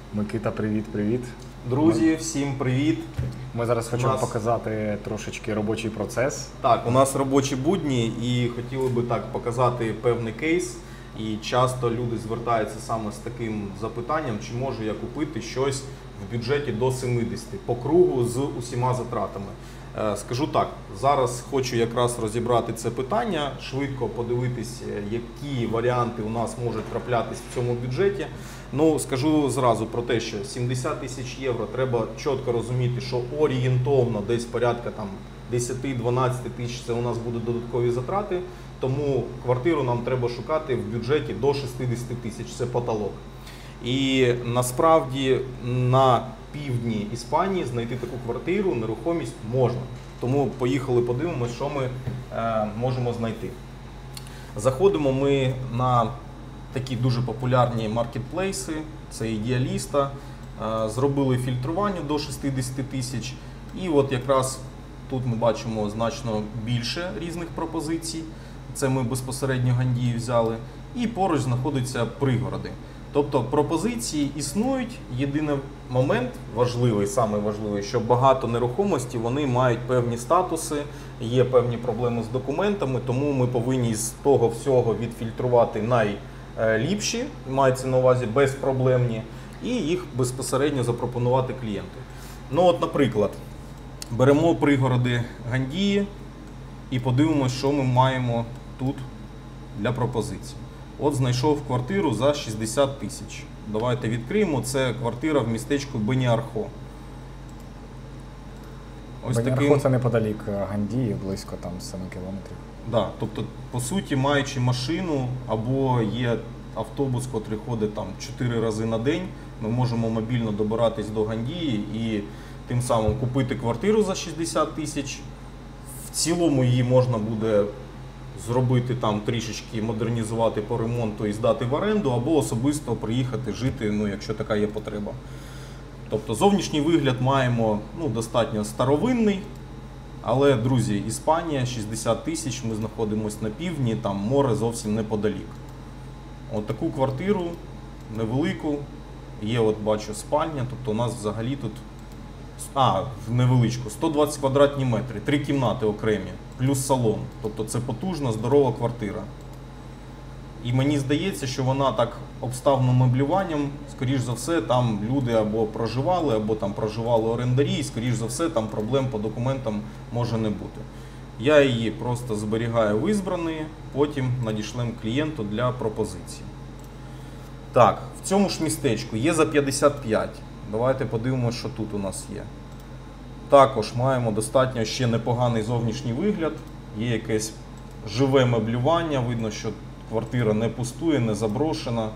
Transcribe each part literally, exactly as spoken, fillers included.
Микита, привіт-привіт. Друзі, всім привіт! Ми зараз хочемо нас... показати трошечки робочий процес. Так, у нас робочі будні і хотіли би так показати певний кейс. І часто люди звертаються саме з таким запитанням, чи можу я купити щось в бюджеті до семидесяти по кругу з усіма затратами. Скажу так, зараз хочу якраз розібрати це питання, швидко подивитись, які варіанти у нас можуть траплятись в цьому бюджеті. Ну, скажу зразу про те, що сімдесят тисяч євро треба чітко розуміти, що орієнтовно десь порядка там десять-дванадцять тисяч це у нас будуть додаткові затрати, тому квартиру нам треба шукати в бюджеті до шістдесят тисяч, це потолок. І насправді на півдні Іспанії знайти таку квартиру, нерухомість можна. Тому поїхали подивимось, що ми е, можемо знайти. Заходимо ми на такі дуже популярні маркетплейси, це Ідеаліста. Е, зробили фільтрування до шістдесят тисяч. І от якраз тут ми бачимо значно більше різних пропозицій. Це ми безпосередньо Гандії взяли. І поруч знаходяться пригороди. Тобто пропозиції існують, єдиний момент важливий, саме важливий, що багато нерухомості, вони мають певні статуси, є певні проблеми з документами, тому ми повинні з того всього відфільтрувати найліпші, мається на увазі безпроблемні, і їх безпосередньо запропонувати клієнту. Ну от, наприклад, беремо пригороди Гандії і подивимося, що ми маємо тут для пропозицій. От знайшов квартиру за шістдесят тисяч. Давайте відкриємо. Це квартира в містечку Беніархо. Ось Беніархо таким... це неподалік Гандії, близько там семи кілометрів. Да, тобто, по суті, маючи машину або є автобус, який ходить там чотири рази на день, ми можемо мобільно добиратись до Гандії і тим самим купити квартиру за шістдесят тисяч. В цілому її можна буде зробити там трішечки, модернізувати по ремонту і здати в оренду, або особисто приїхати жити, ну, якщо така є потреба. Тобто зовнішній вигляд маємо ну, достатньо старовинний, але, друзі, Іспанія, шістдесят тисяч, ми знаходимося на півдні, там море зовсім неподалік. От таку квартиру невелику, є, от бачу, спальня, тобто у нас взагалі тут А, невеличку, сто двадцять квадратні метри, три кімнати окремі, плюс салон. Тобто це потужна, здорова квартира. І мені здається, що вона так обставлена меблюванням, скоріш за все, там люди або проживали, або там проживали орендарі, і скоріш за все, там проблем по документам може не бути. Я її просто зберігаю в ізбрані, потім надішлем клієнту для пропозиції. Так, в цьому ж містечку є за п'ятдесят п'ять. Давайте подивимося, що тут у нас є. Також маємо достатньо ще непоганий зовнішній вигляд. Є якесь живе меблювання. Видно, що квартира не пустує, не заброшена.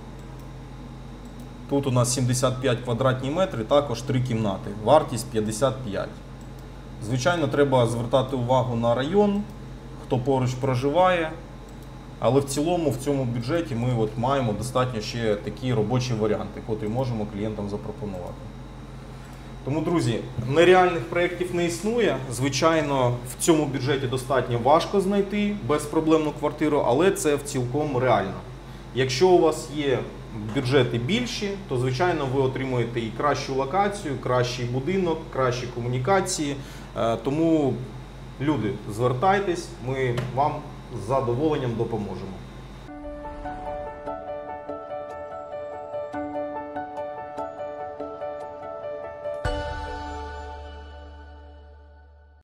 Тут у нас сімдесят п'ять квадратні метри, також три кімнати. Вартість п'ятдесят п'ять. Звичайно, треба звертати увагу на район, хто поруч проживає. Але в цілому в цьому бюджеті ми от маємо достатньо ще такі робочі варіанти, котрі можемо клієнтам запропонувати. Тому, друзі, нереальних проєктів не існує. Звичайно, в цьому бюджеті достатньо важко знайти безпроблемну квартиру, але це в цілком реально. Якщо у вас є бюджети більші, то, звичайно, ви отримуєте і кращу локацію, кращий будинок, кращі комунікації. Тому, люди, звертайтесь, ми вам з задоволенням допоможемо.